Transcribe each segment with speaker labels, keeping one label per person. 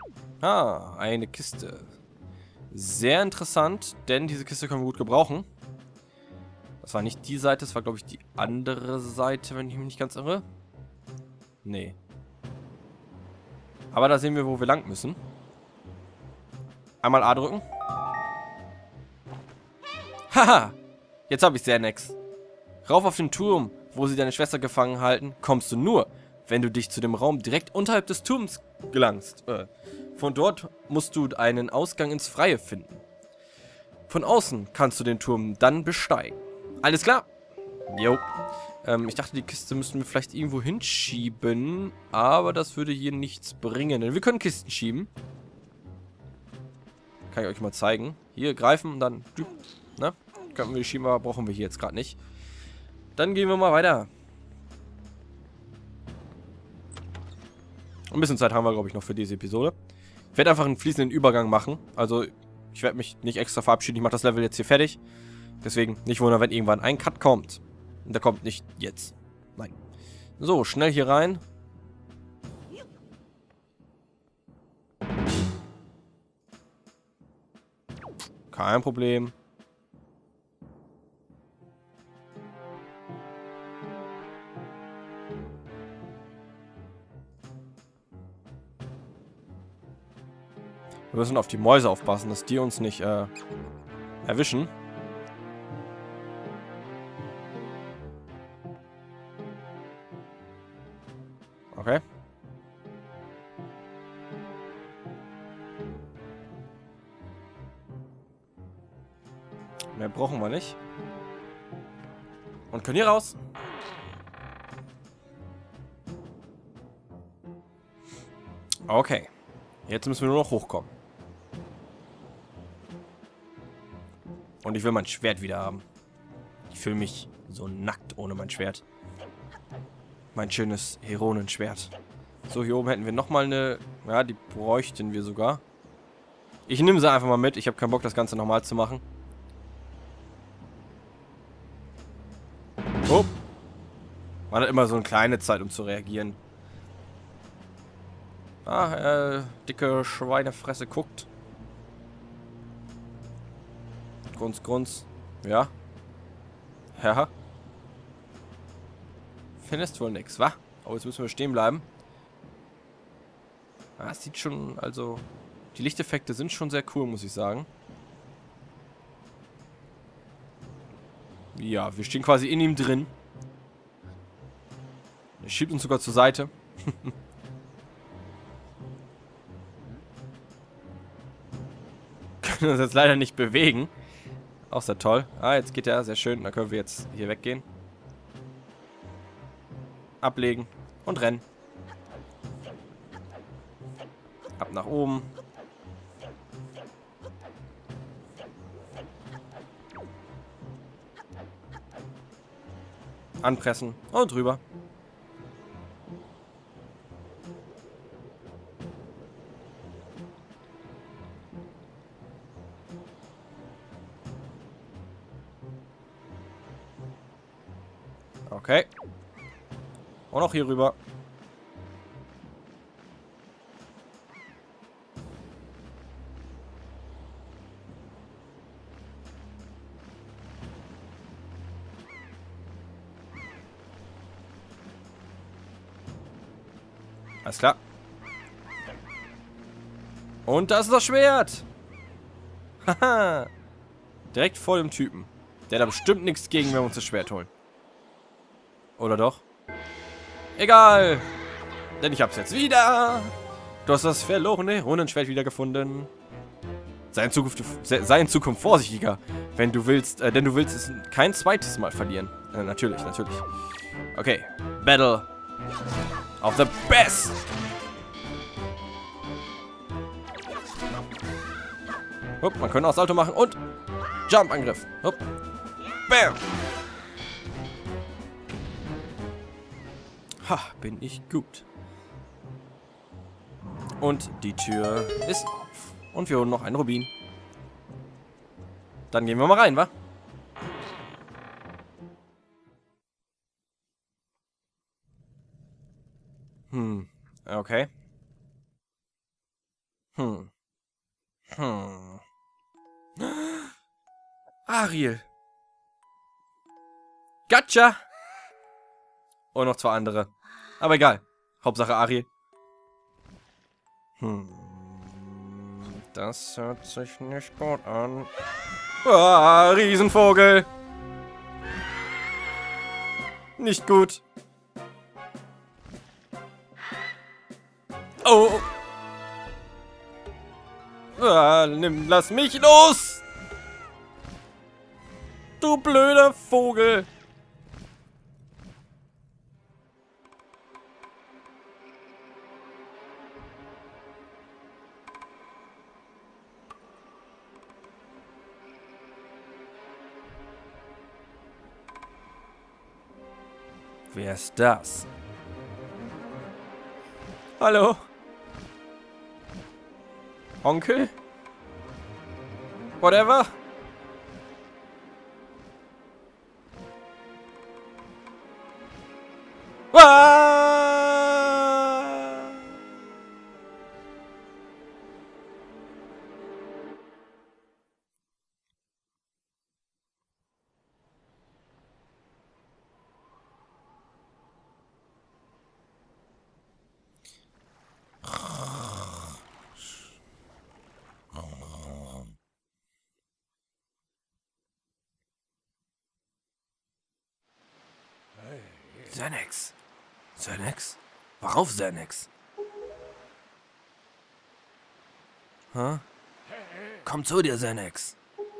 Speaker 1: Ah, eine Kiste. Sehr interessant, denn diese Kiste können wir gut gebrauchen. Das war nicht die Seite, das war, glaube ich, die andere Seite, wenn ich mich nicht ganz irre. Nee. Aber da sehen wir, wo wir lang müssen. Einmal A drücken. Haha! Jetzt habe ich Xernex. Rauf auf den Turm, wo sie deine Schwester gefangen halten, kommst du nur, wenn du dich zu dem Raum direkt unterhalb des Turms gelangst. Von dort musst du einen Ausgang ins Freie finden. Von außen kannst du den Turm dann besteigen. Alles klar? Jo. Ich dachte, die Kiste müssten wir vielleicht irgendwo hinschieben, aber das würde hier nichts bringen. Denn wir können Kisten schieben. Kann ich euch mal zeigen. Hier greifen und dann... Ne? Können wir schieben, aber brauchen wir hier jetzt gerade nicht. Dann gehen wir mal weiter. Ein bisschen Zeit haben wir, glaube ich, noch für diese Episode. Ich werde einfach einen fließenden Übergang machen. Also, ich werde mich nicht extra verabschieden. Ich mache das Level jetzt hier fertig. Deswegen nicht wundern, wenn irgendwann ein Cut kommt. Und der kommt nicht jetzt. Nein. So, schnell hier rein. Kein Problem. Wir müssen auf die Mäuse aufpassen, dass die uns nicht erwischen. Okay. Mehr brauchen wir nicht. Und können hier raus. Okay. Jetzt müssen wir nur noch hochkommen. Und ich will mein Schwert wieder haben. Ich fühle mich so nackt ohne mein Schwert. Mein schönes Heronenschwert. So, hier oben hätten wir nochmal eine... Ja, die bräuchten wir sogar. Ich nehme sie einfach mal mit. Ich habe keinen Bock, das Ganze nochmal zu machen. Oh. Man hat immer so eine kleine Zeit, um zu reagieren. Ah, dicke Schweinefresse guckt. Grunz, Grunz. Ja. Ja. Findest wohl nix, wa? Oh, jetzt müssen wir stehen bleiben. Ah, es sieht schon, also... Die Lichteffekte sind schon sehr cool, muss ich sagen. Ja, wir stehen quasi in ihm drin. Er schiebt uns sogar zur Seite. Können uns jetzt leider nicht bewegen. Auch sehr toll. Ah, jetzt geht er. Sehr schön. Dann können wir jetzt hier weggehen. Ablegen. Und rennen. Ab nach oben. Anpressen. Und rüber. Okay. Und auch hier rüber. Alles klar. Und das ist das Schwert. Haha. Direkt vor dem Typen. Der hat da bestimmt nichts gegen, wenn wir uns das Schwert holen. Oder doch? Egal. Denn ich hab's jetzt wieder. Du hast das verlorene Runenschwert wiedergefunden. Sei in Zukunft vorsichtiger, wenn du willst, denn du willst es kein zweites Mal verlieren. Natürlich, natürlich. Okay. Battle of the best. Hup, man könnte auch Salto machen und Jump-Angriff. Hup. Bam. Ha, bin ich gut. Und die Tür ist auf. Und wir holen noch einen Rubin. Dann gehen wir mal rein, wa? Okay. Ariel. Gotcha. Und noch 2 andere. Aber egal. Hauptsache Ariel. Das hört sich nicht gut an. Ah, Riesenvogel. Nicht gut. Oh. Ah, lass mich los. Du blöder Vogel. Wer ist das? Hallo? Onkel? Whatever? Ah! Xanax. Xanax? Worauf Xanax? Hä? Komm zu dir, Xanax.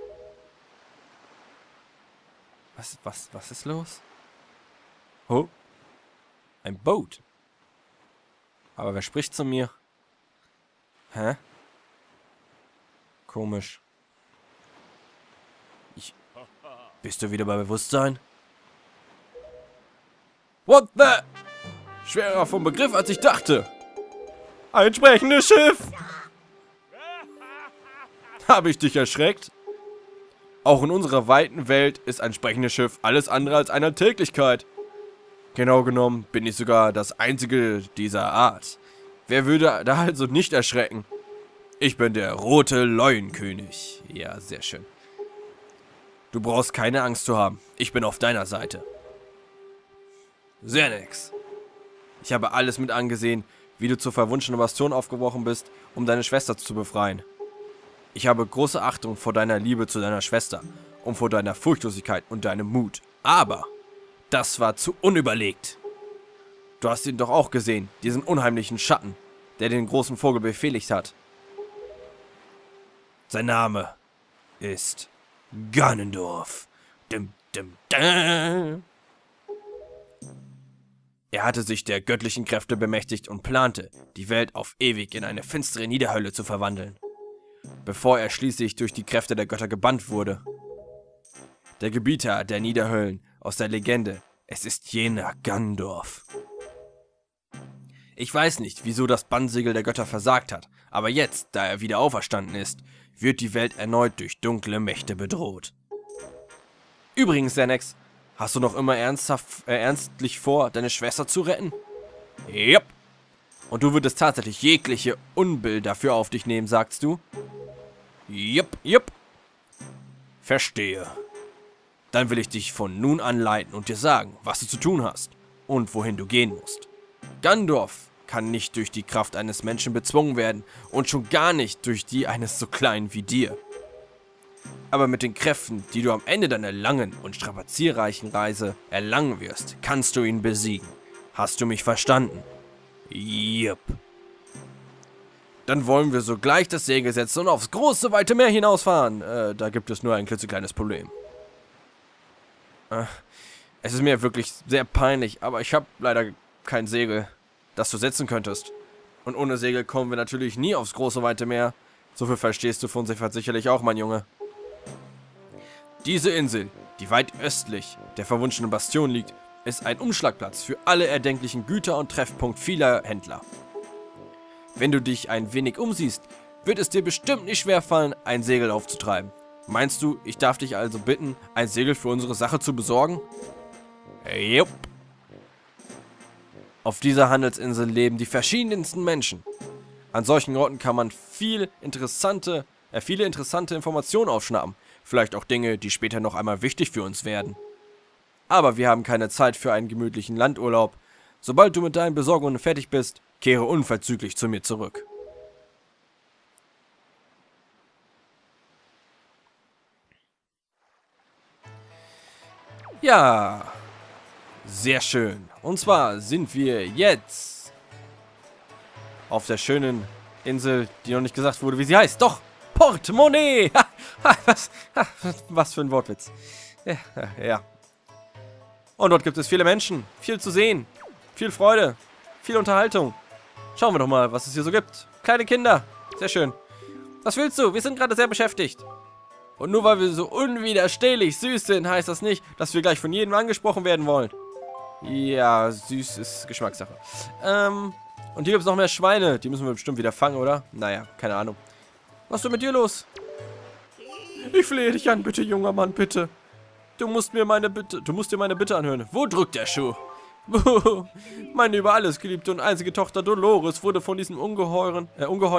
Speaker 1: Was ist los? Oh? Ein Boot. Aber wer spricht zu mir? Hä? Komisch. Bist du wieder bei Bewusstsein? What the? Schwerer vom Begriff, als ich dachte. Ein sprechendes Schiff! Habe ich dich erschreckt? Auch in unserer weiten Welt ist ein sprechendes Schiff alles andere als eine Alltäglichkeit. Genau genommen bin ich sogar das einzige dieser Art. Wer würde da also nicht erschrecken? Ich bin der rote Leuenkönig. Ja, sehr schön. Du brauchst keine Angst zu haben. Ich bin auf deiner Seite. Xanax. Ich habe alles mit angesehen, wie du zur verwunschenen Bastion aufgebrochen bist, um deine Schwester zu befreien. Ich habe große Achtung vor deiner Liebe zu deiner Schwester und vor deiner Furchtlosigkeit und deinem Mut. Aber das war zu unüberlegt. Du hast ihn doch auch gesehen, diesen unheimlichen Schatten, der den großen Vogel befehligt hat. Sein Name ist Ganondorf. Dim, dim, dim. Er hatte sich der göttlichen Kräfte bemächtigt und plante, die Welt auf ewig in eine finstere Niederhölle zu verwandeln, bevor er schließlich durch die Kräfte der Götter gebannt wurde. Der Gebieter der Niederhöllen aus der Legende, es ist jener Ganondorf. Ich weiß nicht, wieso das Bannsiegel der Götter versagt hat, aber jetzt, da er wieder auferstanden ist, wird die Welt erneut durch dunkle Mächte bedroht. Übrigens, Xanax, hast du noch immer ernstlich vor, deine Schwester zu retten? Yep. Und du würdest tatsächlich jegliche Unbill dafür auf dich nehmen, sagst du? Yep. Verstehe. Dann will ich dich von nun an leiten und dir sagen, was du zu tun hast und wohin du gehen musst. Ganondorf kann nicht durch die Kraft eines Menschen bezwungen werden und schon gar nicht durch die eines so kleinen wie dir. Aber mit den Kräften, die du am Ende deiner langen und strapazierreichen Reise erlangen wirst, kannst du ihn besiegen. Hast du mich verstanden? Yep. Dann wollen wir sogleich das Segel setzen und aufs große, weite Meer hinausfahren. Da gibt es nur ein klitzekleines Problem. Es ist mir wirklich sehr peinlich, aber ich habe leider kein Segel, das du setzen könntest. Und ohne Segel kommen wir natürlich nie aufs große, weite Meer. So viel verstehst du von Seefahrt sicherlich auch, mein Junge. Diese Insel, die weit östlich der verwunschenen Bastion liegt, ist ein Umschlagplatz für alle erdenklichen Güter und Treffpunkt vieler Händler. Wenn du dich ein wenig umsiehst, wird es dir bestimmt nicht schwerfallen, ein Segel aufzutreiben. Meinst du, ich darf dich also bitten, ein Segel für unsere Sache zu besorgen? Jupp. Auf dieser Handelsinsel leben die verschiedensten Menschen. An solchen Orten kann man viele interessante Informationen aufschnappen. Vielleicht auch Dinge, die später noch einmal wichtig für uns werden. Aber wir haben keine Zeit für einen gemütlichen Landurlaub. Sobald du mit deinen Besorgungen fertig bist, kehre unverzüglich zu mir zurück. Ja, sehr schön. Und zwar sind wir jetzt auf der schönen Insel, die noch nicht gesagt wurde, wie sie heißt. Doch, Portemonnaie. Was für ein Wortwitz. Ja. Und dort gibt es viele Menschen, viel zu sehen, viel Freude, viel Unterhaltung. Schauen wir doch mal, was es hier so gibt. Kleine Kinder, sehr schön. Was willst du? Wir sind gerade sehr beschäftigt. Und nur weil wir so unwiderstehlich süß sind, heißt das nicht, dass wir gleich von jedem angesprochen werden wollen. Ja, süß ist Geschmackssache. Und hier gibt es noch mehr Schweine. Die müssen wir bestimmt wieder fangen, oder? Naja, keine Ahnung. Was ist denn mit dir los? Ich flehe dich an, bitte, junger Mann, bitte. Du musst dir meine Bitte anhören. Wo drückt der Schuh? Meine über alles geliebte und einzige Tochter Dolores wurde von diesen Ungeheuern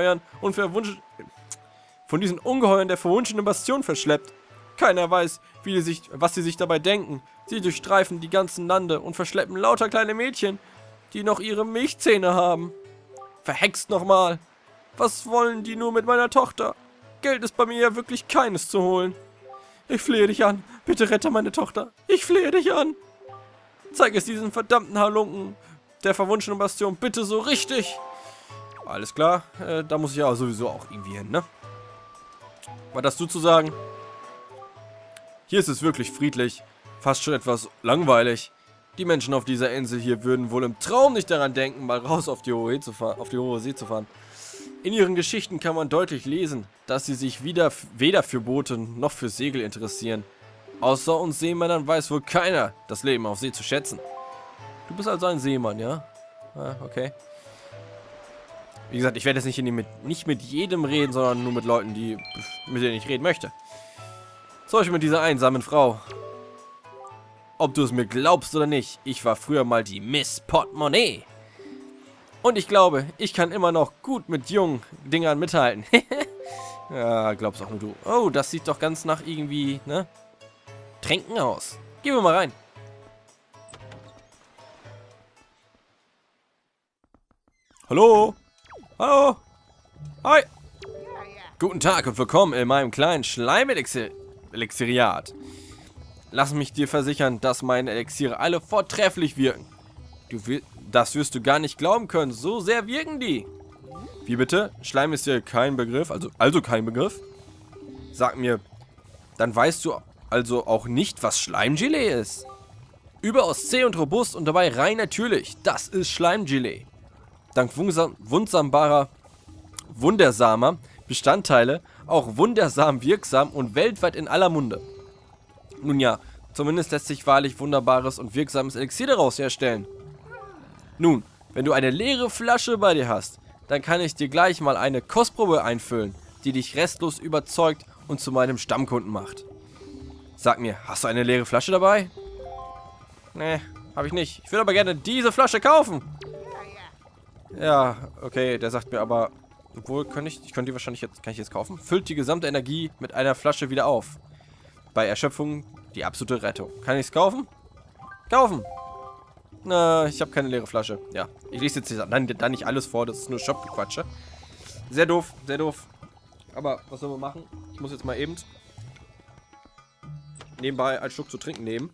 Speaker 1: der verwunschenen Bastion verschleppt. Keiner weiß, was sie sich dabei denken. Sie durchstreifen die ganzen Lande und verschleppen lauter kleine Mädchen, die noch ihre Milchzähne haben. Verhext nochmal. Was wollen die nur mit meiner Tochter? Geld ist bei mir ja wirklich keines zu holen. Ich flehe dich an. Bitte rette meine Tochter. Ich flehe dich an. Zeig es diesen verdammten Halunken der verwunschenen Bastion bitte so richtig. Alles klar. Da muss ich ja sowieso auch irgendwie hin, ne? Was hast du zu sagen? Hier ist es wirklich friedlich. Fast schon etwas langweilig. Die Menschen auf dieser Insel hier würden wohl im Traum nicht daran denken, mal raus auf die hohe See zu fahren. In ihren Geschichten kann man deutlich lesen, dass sie sich weder für Boote noch für Segel interessieren. Außer uns Seemännern weiß wohl keiner, das Leben auf See zu schätzen. Du bist also ein Seemann, ja? Ah, okay. Wie gesagt, ich werde jetzt nicht mit jedem reden, sondern nur mit Leuten, mit denen ich reden möchte. Solche mit dieser einsamen Frau. Ob du es mir glaubst oder nicht, ich war früher mal die Miss Portemonnaie. Und ich glaube, ich kann immer noch gut mit jungen Dingern mithalten. Ja, glaubst auch nur du. Oh, das sieht doch ganz nach irgendwie, ne? Tränken aus. Gehen wir mal rein. Hallo? Hallo? Hi! Guten Tag und willkommen in meinem kleinen Schleim-Elixiriat. Lass mich dir versichern, dass meine Elixiere alle vortrefflich wirken. Das wirst du gar nicht glauben können, so sehr wirken die. Wie bitte? Schleim ist dir kein Begriff, also kein Begriff? Sag mir, dann weißt du also auch nicht, was Schleimgelee ist. Überaus zäh und robust und dabei rein natürlich. Das ist Schleimgelee. Dank wundersamer Bestandteile auch wundersam wirksam und weltweit in aller Munde. Nun ja, zumindest lässt sich wahrlich wunderbares und wirksames Elixier daraus herstellen. Nun, wenn du eine leere Flasche bei dir hast, dann kann ich dir gleich mal eine Kostprobe einfüllen, die dich restlos überzeugt und zu meinem Stammkunden macht. Sag mir, hast du eine leere Flasche dabei? Nee, habe ich nicht. Ich würde aber gerne diese Flasche kaufen. Ja, okay, der sagt mir aber, obwohl, kann ich die wahrscheinlich jetzt, kann ich jetzt kaufen? Füllt die gesamte Energie mit einer Flasche wieder auf. Bei Erschöpfung die absolute Rettung. Kann ich es kaufen? Kaufen! Na, ich habe keine leere Flasche. Ja, ich lese jetzt dann nicht alles vor, das ist nur Shop-Gequatsche. Sehr doof, sehr doof. Aber was sollen wir machen? Ich muss jetzt mal eben nebenbei einen Schluck zu trinken nehmen.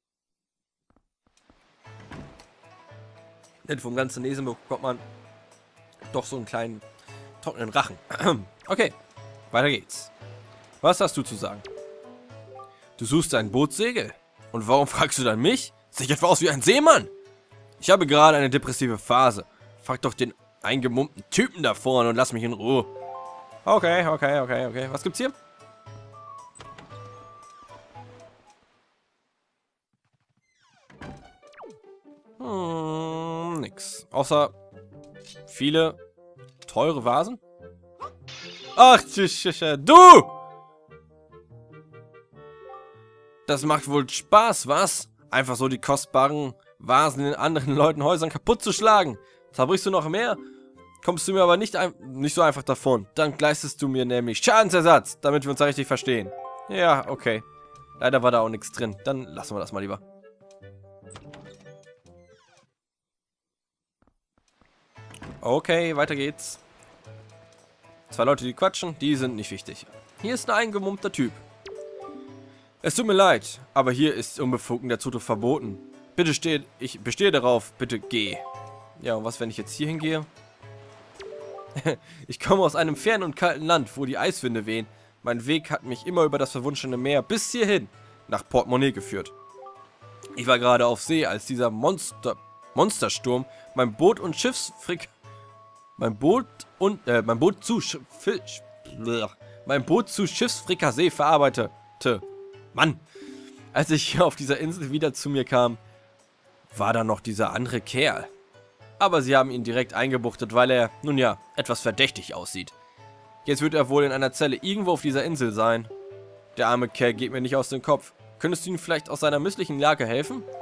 Speaker 1: Denn vom ganzen Lesen bekommt man doch so einen kleinen trockenen Rachen. Okay, weiter geht's. Was hast du zu sagen? Du suchst ein Bootssegel? Und warum fragst du dann mich? Sehe ich etwa aus wie ein Seemann? Ich habe gerade eine depressive Phase. Frag doch den eingemummten Typen da vorne und lass mich in Ruhe. Okay. Was gibt's hier? Nix. Außer viele teure Vasen. Ach, du! Das macht wohl Spaß, was? Einfach so die kostbaren Vasen in anderen Leuten Häusern kaputt zu schlagen. Zerbrichst du noch mehr? Kommst du mir aber nicht so einfach davon. Dann leistest du mir nämlich Schadensersatz, damit wir uns da richtig verstehen. Ja, okay. Leider war da auch nichts drin. Dann lassen wir das mal lieber. Okay, weiter geht's. 2 Leute, die quatschen, die sind nicht wichtig. Hier ist ein eingemummter Typ. Es tut mir leid, aber hier ist unbefugten der Zutritt verboten. Ich bestehe darauf, bitte geh. Ja, und was, wenn ich jetzt hier hingehe? Ich komme aus einem fernen und kalten Land, wo die Eiswinde wehen. Mein Weg hat mich immer über das verwunschene Meer bis hierhin, nach Portemonnaie geführt. Ich war gerade auf See, als dieser Monstersturm mein Boot zu Schiffsfrikassee verarbeitete. Mann, als ich hier auf dieser Insel wieder zu mir kam, war da noch dieser andere Kerl. Aber sie haben ihn direkt eingebuchtet, weil er, nun ja, etwas verdächtig aussieht. Jetzt wird er wohl in einer Zelle irgendwo auf dieser Insel sein. Der arme Kerl geht mir nicht aus dem Kopf. Könntest du ihm vielleicht aus seiner misslichen Lage helfen?